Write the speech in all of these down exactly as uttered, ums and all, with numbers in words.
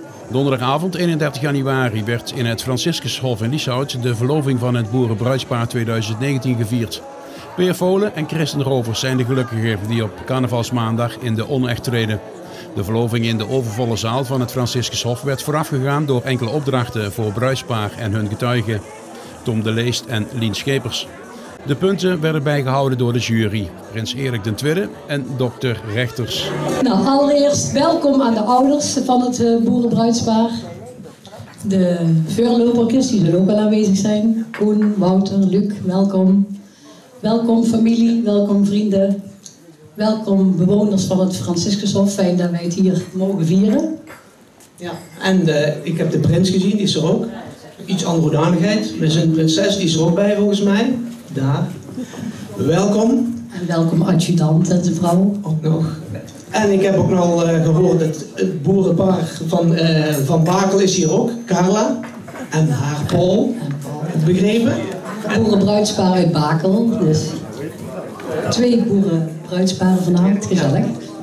Donderdagavond eenendertig januari werd in het Franciscushof in Lieshout de verloving van het boerenbruidspaar tweeduizend negentien gevierd. Peer Volen en Christen Rovers zijn de gelukkigen die op carnavalsmaandag in de onecht treden. De verloving in de overvolle zaal van het Franciscushof werd voorafgegaan door enkele opdrachten voor bruidspaar en hun getuigen, Tom de Leest en Lien Schepers. De punten werden bijgehouden door de jury, prins Erik de Tweede en dokter Rechters. Nou, allereerst welkom aan de ouders van het uh, boerenbruidspaar. De voorlopertjes, die zullen ook wel aanwezig zijn. Koen, Wouter, Luc, welkom. Welkom familie, welkom vrienden. Welkom bewoners van het Franciscushof, fijn dat wij het hier mogen vieren. Ja, en uh, ik heb de prins gezien, die is er ook. Iets andere hoedanigheid, met zijn prinses, die is er ook bij volgens mij. Daar. Welkom. En welkom adjudant en zijn vrouw. Ook nog. En ik heb ook nog uh, gehoord dat het boerenpaar van, uh, van Bakel is hier ook, Carla. En haar Paul, begrepen. Boerenbruidspaar uit Bakel, dus twee boerenbruidsparen vanavond, gezellig.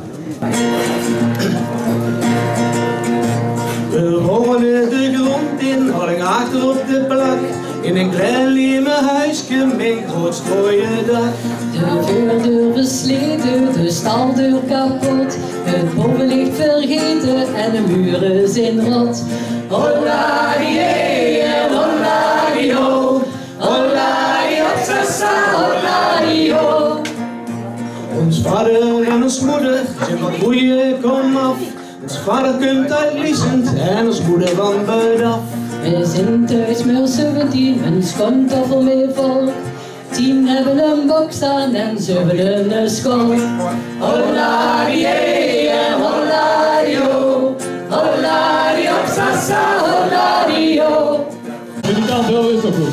We rollen de grond in, hadden achter op de plak. In een klein lieme huisje met groot strooien dak. De voordeur versleten, de staldeur kapot. Het bovenlicht vergeten en de muren zijn rot. Holla die en holla die ho. Holla die op sassa, holla die ho. Ons vader en ons moeder zijn van boeien, kom af. Ons vader komt uit Liesend en ons moeder van Buidaf. We zijn thuis met zeventien, een skomtoffel mee volk. Tien hebben een bok staan en zeven een school. Holla die en holla die ho. Holla die op sassa, holla die ho. Jullie kant wel is toch goed?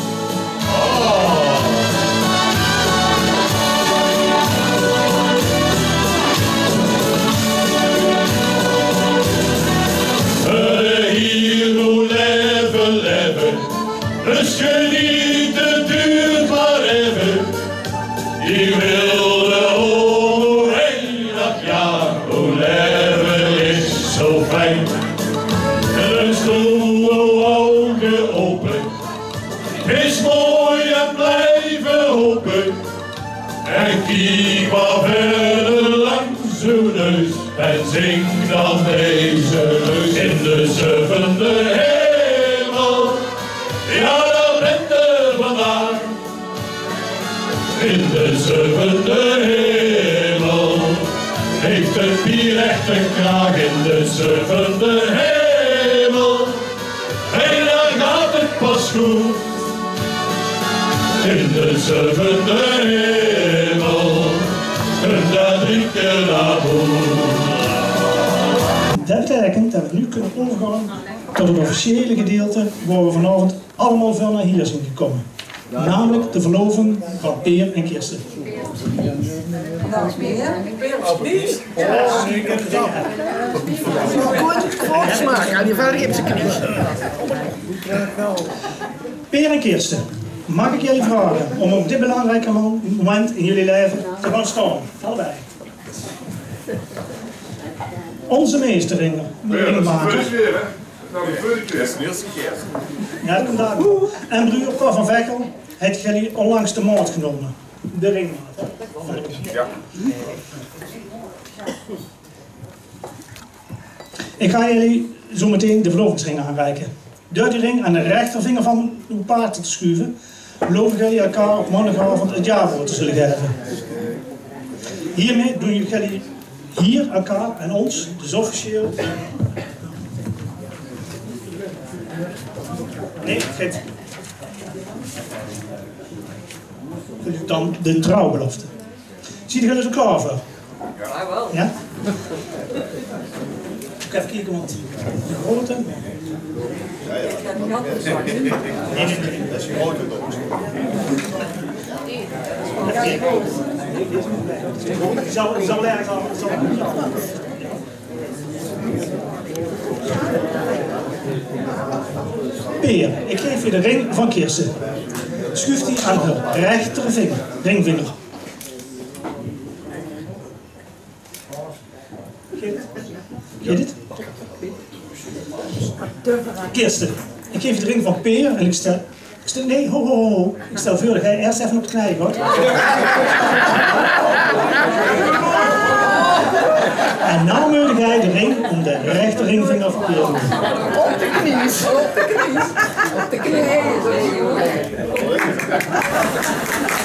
Dus geniet, het duurt maar even. Die wilde omheen, ach ja, hoe leven is zo fijn. En een stoel, ogen open. Is mooi en blijven hopen. En kijk maar verder langs uw neus. En zing dan deze leus in de zevende hemel. Ja, daar bent er vandaag, in de zevende hemel. Heeft het bier echt een kraag in de zevende hemel. En daar gaat het pas goed, in de zevende hemel. En daar drie keer naar boven. Dat betekent dat we nu kunnen overgaan tot het officiële gedeelte waar we vanavond allemaal veel naar hier zijn gekomen. Namelijk de verloving van Peer en Kirsten. Nou, Peer, alsjeblieft. Ja, zeker. Kort smaak, aan die vader heeft ze knies. Peer en Kirsten, mag ik jullie vragen om op dit belangrijke moment in jullie leven te gaan staan? Allebei. Onze meester ringmaker. Nou, de tweede keer is de eerste keer. Ja, dat komt daar. En broer Paul van Vekkel heeft jullie onlangs de maat genomen. De ringmaat. Ja. Ik ga jullie zo meteen de verlovingsring aanreiken. Door die ring aan de rechtervinger van uw paard te schuiven, beloven jullie elkaar op maandagavond het jaarwoord te zullen geven. Hiermee doen jullie hier elkaar en ons, dus officieel. Nee, het. Dan de trouwbelofte. Ziet u er zo klaar voor? Ja, wel. Ja? Ik even kijken, want de grote. Ja, ja. Ik ga niet anders zeggen. Nee, nee, nee. Dat is een grote doos. Die zal, die zal ergens aan. Peer, ik geef je de ring van Kirsten. Schuift die aan de rechtervinger, ringvinger. Geet het? Geet het? Kirsten, ik geef je de ring van Peer en ik stel... Ik stel nee, ho, ho, ho. Ik stel voor dat jij eerst even op het knijpen wordt. En nou moet jij de ring om de rechterringvinger van Peer doen. Op de knies, op de knies, op de knieën.